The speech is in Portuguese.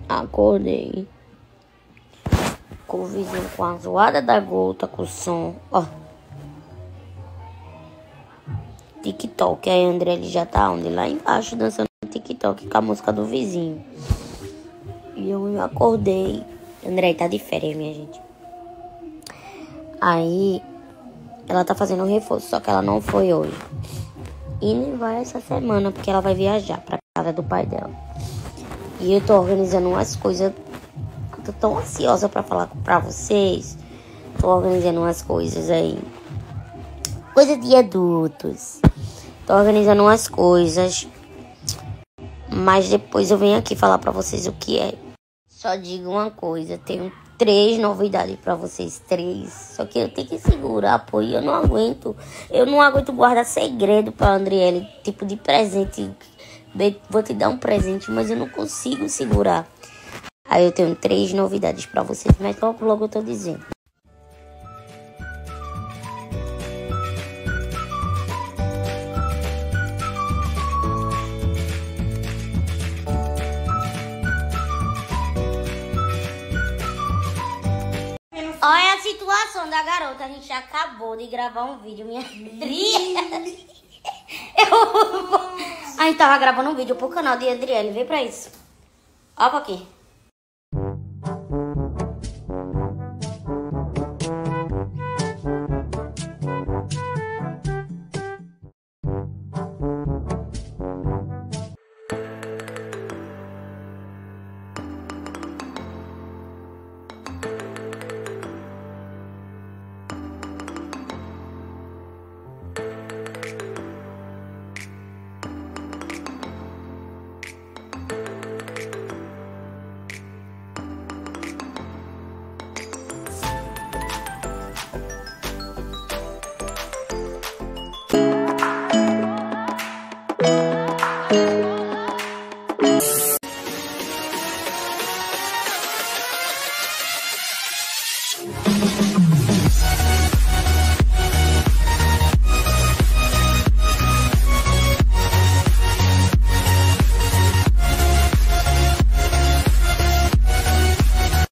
Acordei com o vizinho com a zoada da gota, com o som, ó. TikTok. Aí o André ele já tá onde? Lá embaixo dançando TikTok com a música do vizinho. E eu me acordei. André tá de férias, minha gente. Aí ela tá fazendo um reforço, só que ela não foi hoje. E nem vai essa semana, porque ela vai viajar pra casa do pai dela. E eu tô organizando umas coisas. Eu tô tão ansiosa pra falar pra vocês. Tô organizando umas coisas aí. Coisa de adultos. Tô organizando umas coisas. Mas depois eu venho aqui falar pra vocês o que é. Só digo uma coisa. Tenho 3 novidades pra vocês. 3. Só que eu tenho que segurar, pô. E eu não aguento. Eu não aguento guardar segredo pra Andriele. Tipo de presente. Vou te dar um presente, mas eu não consigo segurar. Aí eu tenho 3 novidades pra vocês. Mas logo eu tô dizendo. Olha a situação da garota. A gente acabou de gravar um vídeo, minha Adriele. A gente tava gravando um vídeo pro canal de Adriele. Vem pra isso. Ó pra aqui.